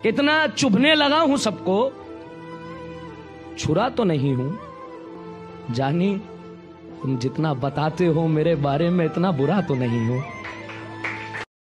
इतना चुभने लगा हूं सबको, छुरा तो नहीं हूं। जानी तुम जितना बताते हो मेरे बारे में, इतना बुरा तो नहीं हूं।